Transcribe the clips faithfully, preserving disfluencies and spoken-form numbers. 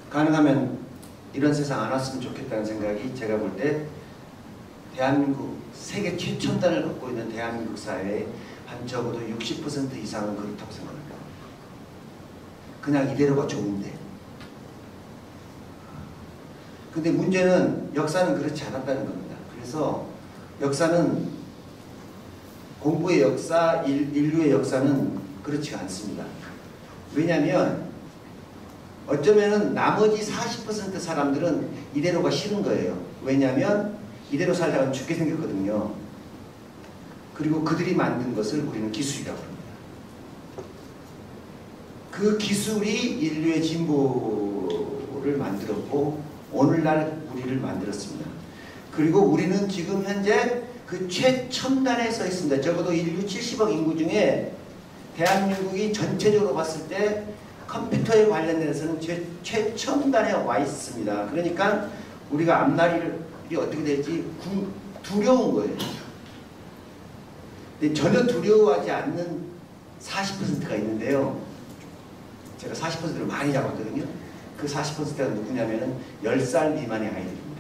가능하면 이런 세상 안 왔으면 좋겠다는 생각이 제가 볼 때 대한민국 세계 최첨단을 갖고 있는 대한민국 사회에 한 적어도 육십 퍼센트 이상은 그렇다고 생각합니다. 그냥 이대로가 좋은데. 근데 문제는 역사는 그렇지 않았다는 겁니다. 그래서 역사는 공부의 역사, 인류의 역사는 그렇지가 않습니다. 왜냐하면 어쩌면은 나머지 사십 퍼센트 사람들은 이대로가 싫은 거예요. 왜냐하면 이대로 살다가 죽게 생겼거든요. 그리고 그들이 만든 것을 우리는 기술이라고 합니다. 그 기술이 인류의 진보를 만들었고 오늘날 우리를 만들었습니다. 그리고 우리는 지금 현재 그 최첨단에 서 있습니다. 적어도 인류 칠십억 인구 중에 대한민국이 전체적으로 봤을 때 컴퓨터에 관련돼서는 최, 최첨단에 와 있습니다. 그러니까 우리가 앞날이 어떻게 될지 구, 두려운 거예요. 근데 전혀 두려워하지 않는 사십 퍼센트가 있는데요. 제가 사십 퍼센트를 많이 잡았거든요. 그 사십 퍼센트가 누구냐면은 열 살 미만의 아이들입니다.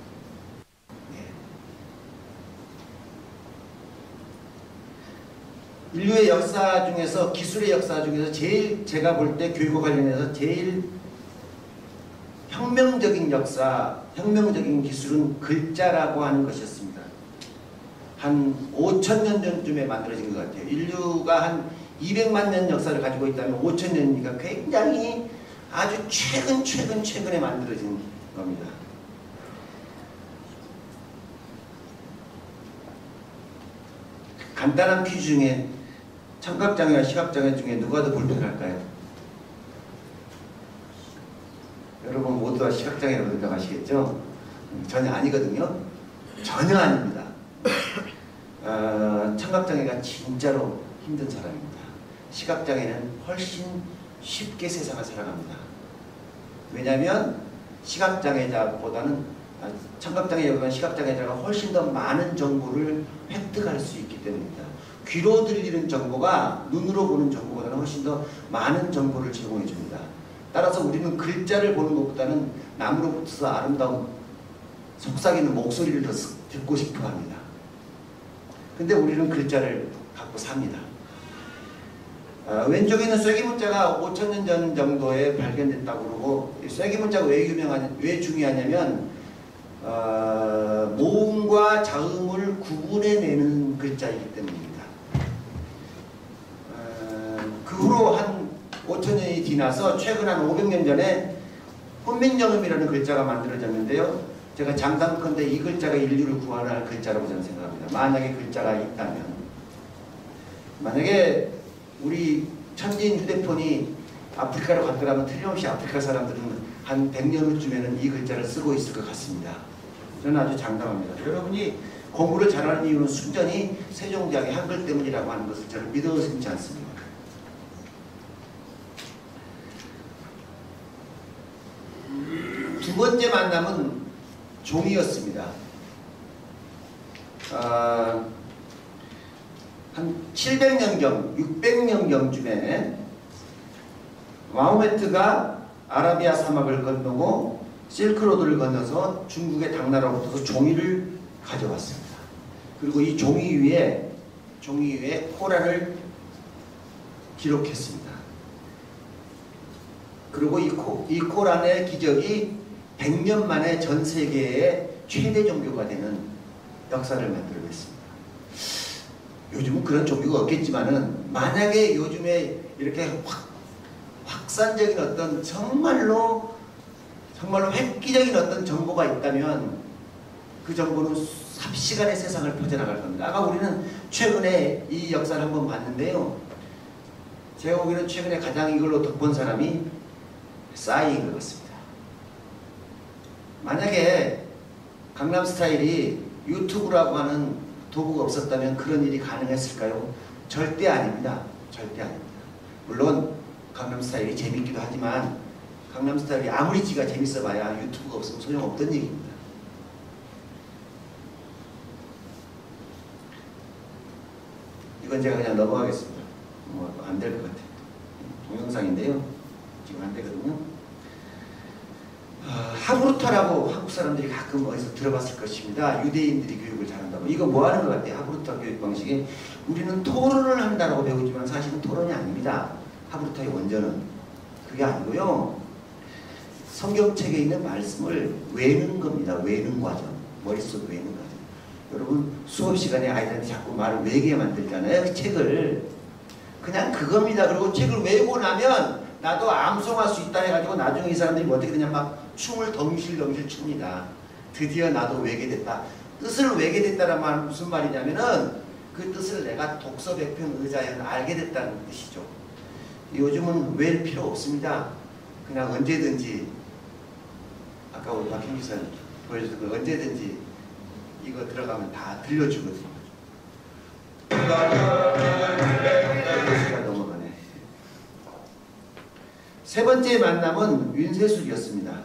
네. 인류의 역사 중에서, 기술의 역사 중에서 제일 제가 볼 때 교육과 관련해서 제일 혁명적인 역사, 혁명적인 기술은 글자라고 하는 것이었습니다. 한 오천 년 전쯤에 만들어진 것 같아요. 인류가 한 이백만 년 역사를 가지고 있다면 오천 년이니까 굉장히 아주 최근 최근 최근에 만들어진 겁니다. 간단한 퀴즈 중에 청각장애와 시각장애 중에 누가 더 불편할까요? 여러분 모두 다 시각장애라고 생각하시겠죠? 전혀 아니거든요. 전혀 아닙니다. 어, 청각장애가 진짜로 힘든 사람입니다. 시각장애는 훨씬 쉽게 세상을 살아갑니다. 왜냐하면 시각장애자보다는 청각장애자보다는 시각장애자가 훨씬 더 많은 정보를 획득할 수 있기 때문입니다. 귀로 들리는 정보가 눈으로 보는 정보보다는 훨씬 더 많은 정보를 제공해 줍니다. 따라서 우리는 글자를 보는 것보다는 남으로부터 아름다운 속삭이는 목소리를 더 듣고 싶어 합니다. 근데 우리는 글자를 갖고 삽니다. 어, 왼쪽에 있는 쐐기문자가 오천 년 전 정도에 발견됐다고 그러고, 쐐기문자가 왜 유명하냐, 왜 중요하냐면 어, 모음과 자음을 구분해내는 글자이기 때문입니다. 어, 그 후로 한 오천 년이 지나서 최근 한 오백 년 전에 훈민정음이라는 글자가 만들어졌는데요. 제가 장담컨대 이 글자가 인류를 구원할 글자라고 저는 생각합니다. 만약에 글자가 있다면. 만약에 우리 천지인 휴대폰이 아프리카로 갔더라면 틀림없이 아프리카 사람들은 한 백 년 후쯤에는 이 글자를 쓰고 있을 것 같습니다. 저는 아주 장담합니다. 여러분이 공부를 잘하는 이유는 순전히 세종대왕의 한글 때문이라고 하는 것을 저는 믿어 심지 않습니다. 두 번째 만남은 종이였습니다. 어, 한 칠백 년경, 육백 년경쯤에 마호메트가 아라비아 사막을 건너고 실크로드를 건너서 중국의 당나라로부터 종이를 가져왔습니다. 그리고 이 종이 위에 종이 위에 코란을 기록했습니다. 그리고 이, 코, 이 코란의 기적이 백 년 만에 전 세계의 최대 종교가 되는 역사를 만들어냈습니다. 요즘은 그런 종교가 없겠지만은 만약에 요즘에 이렇게 확, 확산적인 어떤 정말로 정말로 획기적인 어떤 정보가 있다면 그 정보는 삽시간에 세상을 퍼져나갈 겁니다. 아까 우리는 최근에 이 역사를 한번 봤는데요. 제가 보기에는 최근에 가장 이걸로 덕본 사람이 싸이인 것 같습니다. 만약에 강남스타일이 유튜브라고 하는 도구가 없었다면 그런 일이 가능했을까요? 절대 아닙니다. 절대 아닙니다. 물론 강남스타일이 재밌기도 하지만 강남스타일이 아무리 지가 재밌어봐야 유튜브가 없으면 소용없던 얘기입니다. 이건 제가 그냥 넘어가겠습니다. 뭐 안 될 것 같아요. 동영상인데요. 지금 안 되거든요. 하브루타라고 한국 사람들이 가끔 어디서 들어봤을 것입니다. 유대인들이 교육을 잘한다고. 이거 뭐 하는 것 같아요? 하브루타 교육 방식이. 우리는 토론을 한다고 배우지만 사실은 토론이 아닙니다. 하브루타의 원전은. 그게 아니고요. 성경책에 있는 말씀을 외는 겁니다. 외는 과정. 머릿속 외는 과정. 여러분 수업 시간에 아이들한테 자꾸 말을 외게 만들잖아요. 그 책을. 그냥 그겁니다. 그리고 책을 외우고 나면 나도 암송할 수 있다 해가지고 나중에 이 사람들이 뭐 어떻게 되냐 막 춤을 덩실덩실 춥니다. 드디어 나도 외게 됐다. 뜻을 외게 됐다는 말은 무슨 말이냐면은 그 뜻을 내가 독서백편 의자에서 알게 됐다는 뜻이죠. 요즘은 외울 필요 없습니다. 그냥 언제든지 아까 우리 박형 기사님 보여줬던 거 언제든지 이거 들어가면 다 들려주거든요. 시간 넘어가네. 세 번째 만남은 윤세술이었습니다.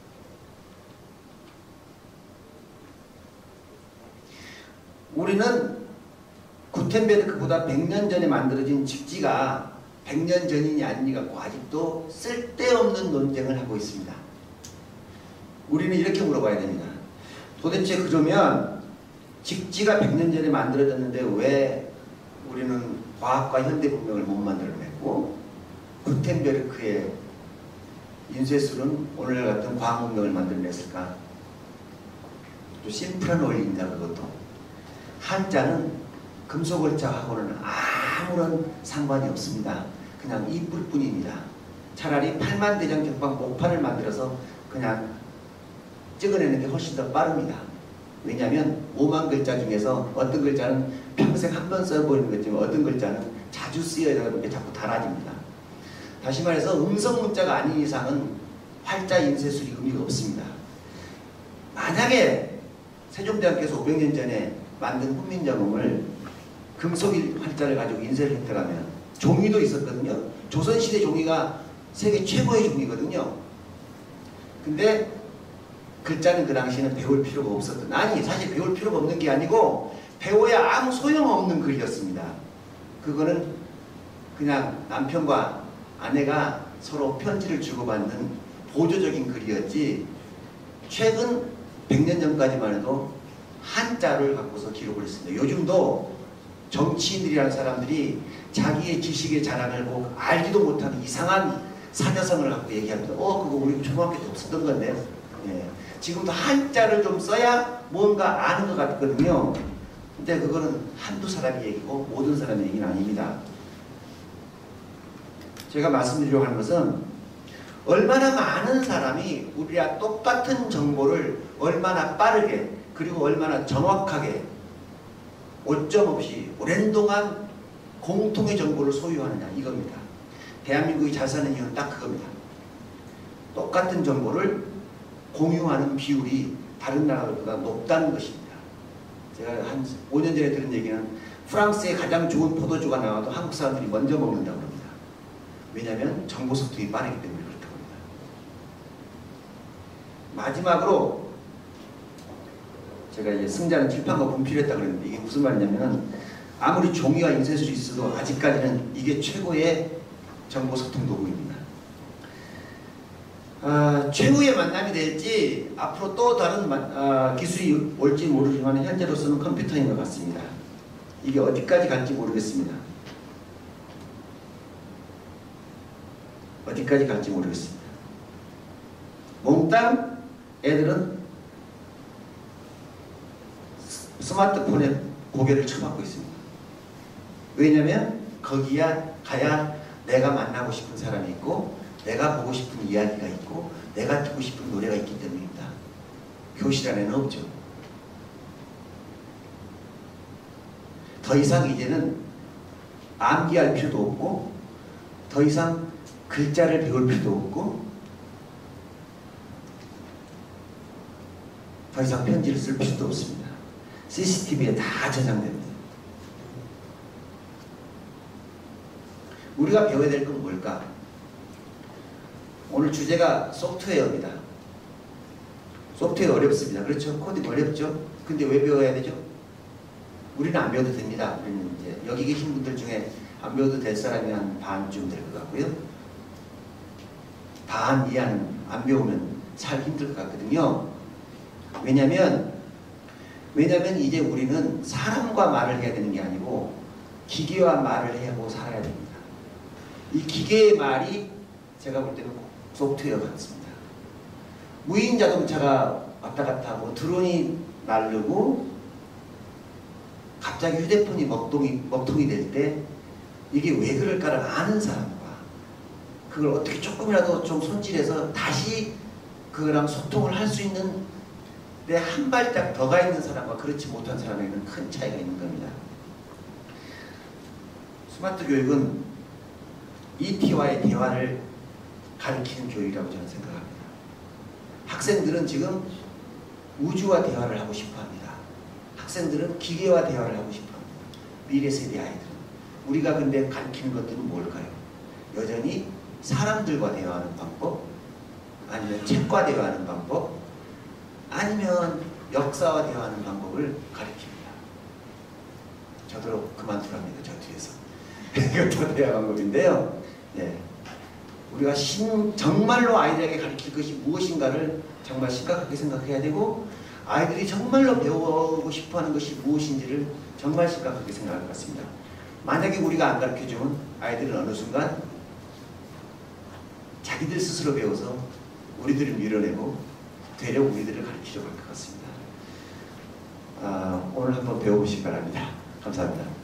우리는 구텐베르크보다 백 년 전에 만들어진 직지가 백 년 전이니 아니니 갖고 아직도 쓸데없는 논쟁을 하고 있습니다. 우리는 이렇게 물어봐야 됩니다. 도대체 그러면 직지가 백 년 전에 만들어졌는데 왜 우리는 과학과 현대 문명을 못 만들어냈고 구텐베르크의 윤세술은 오늘날 같은 과학 문명을 만들어냈을까? 또 심플한 원리입니다. 그것도. 한자는 금속월자하고는 아무런 상관이 없습니다. 그냥 이쁠 뿐입니다. 차라리 팔만대장 격방 목판을 만들어서 그냥 찍어내는 게 훨씬 더 빠릅니다. 왜냐하면 오만 글자 중에서 어떤 글자는 평생 한 번 써보이는 거지만 어떤 글자는 자주 쓰여야 되는 게 자꾸 달아집니다. 다시 말해서 음성 문자가 아닌 이상은 활자 인쇄술이 의미가 없습니다. 만약에 세종대왕께서 오백 년 전에 만든 훈민정음을 금속 활자를 가지고 인쇄를 했더라면 종이도 있었거든요. 조선시대 종이가 세계 최고의 종이거든요. 근데 글자는 그 당시에는 배울 필요가 없었던, 아니 사실 배울 필요가 없는 게 아니고 배워야 아무 소용없는 글이었습니다. 그거는 그냥 남편과 아내가 서로 편지를 주고받는 보조적인 글이었지 최근 백 년 전까지만 해도 한자를 갖고서 기록을 했습니다. 요즘도 정치인들이라는 사람들이 자기의 지식의 자랑을 보고 알지도 못하는 이상한 사자성을 갖고 얘기합니다. 어 그거 우리 초등학교 때 없었던 건데 예. 지금도 한자를 좀 써야 뭔가 아는 것 같거든요. 근데 그거는 한두 사람의 얘기고 모든 사람의 얘기는 아닙니다. 제가 말씀드리려고 하는 것은 얼마나 많은 사람이 우리와 똑같은 정보를 얼마나 빠르게 그리고 얼마나 정확하게 오점 없이 오랜 동안 공통의 정보를 소유하느냐 이겁니다. 대한민국이 잘 사는 이유는 딱 그겁니다. 똑같은 정보를 공유하는 비율이 다른 나라들보다 높다는 것입니다. 제가 한 오 년 전에 들은 얘기는 프랑스의 가장 좋은 포도주가 나와도 한국 사람들이 먼저 먹는다고 합니다. 왜냐하면 정보 소통이 빠르기 때문에 그렇다고 합니다. 마지막으로 제가 이제 승자는 칠판과 분필했다고 그랬는데 이게 무슨 말이냐면 아무리 종이와 인쇄술이 있어도 아직까지는 이게 최고의 정보 소통 도구입니다. 아, 최후의 만남이 될지 앞으로 또 다른 만, 아, 기술이 올지 모르지만 현재로서는 컴퓨터인 것 같습니다. 이게 어디까지 갈지 모르겠습니다. 어디까지 갈지 모르겠습니다. 몽땅 애들은 스마트폰에 고개를 쳐박고 있습니다. 왜냐하면 거기야 가야 내가 만나고 싶은 사람이 있고 내가 보고 싶은 이야기가 있고 내가 듣고 싶은 노래가 있기 때문입니다. 교실 안에는 없죠. 더 이상 이제는 암기할 필요도 없고 더 이상 글자를 배울 필요도 없고 더 이상 편지를 쓸 필요도 없습니다. 씨씨티비에 다 저장됩니다. 우리가 배워야 될 건 뭘까? 오늘 주제가 소프트웨어입니다. 소프트웨어 어렵습니다. 그렇죠? 코딩 어렵죠? 근데 왜 배워야 되죠? 우리는 안 배워도 됩니다. 우리는 이제 여기 계신 분들 중에 안 배워도 될 사람이 한 반쯤 될 것 같고요. 반 이하는 안 배우면 잘 힘들 것 같거든요. 왜냐면 왜냐면 이제 우리는 사람과 말을 해야 되는 게 아니고 기계와 말을 하고 살아야 됩니다. 이 기계의 말이 제가 볼 때는 소프트웨어 같습니다. 무인 자동차가 왔다 갔다 하고 드론이 날르고 갑자기 휴대폰이 먹통이, 먹통이 될 때 이게 왜 그럴까를 아는 사람과 그걸 어떻게 조금이라도 좀 손질해서 다시 그거랑 소통을 할 수 있는 내 한 발짝 더 가 있는 사람과 그렇지 못한 사람에게는 큰 차이가 있는 겁니다. 스마트 교육은 이티와의 대화를 가르치는 교육이라고 저는 생각합니다. 학생들은 지금 우주와 대화를 하고 싶어 합니다. 학생들은 기계와 대화를 하고 싶어 합니다. 미래 세대 아이들은. 우리가 근데 가르치는 것들은 뭘까요? 여전히 사람들과 대화하는 방법, 아니면 책과 대화하는 방법, 아니면 역사와 대화하는 방법을 가르칩니다. 저도 그만두랍니다. 저 뒤에서. 이것도 대화 방법인데요. 네. 우리가 신, 정말로 아이들에게 가르칠 것이 무엇인가를 정말 심각하게 생각해야 되고 아이들이 정말로 배우고 싶어하는 것이 무엇인지를 정말 심각하게 생각할 것 같습니다. 만약에 우리가 안 가르쳐주면 아이들은 어느 순간 자기들 스스로 배워서 우리들을 밀어내고 되려 우리들을 가르치려고 할 것 같습니다. 아, 오늘 한번 배워보시기 바랍니다. 감사합니다.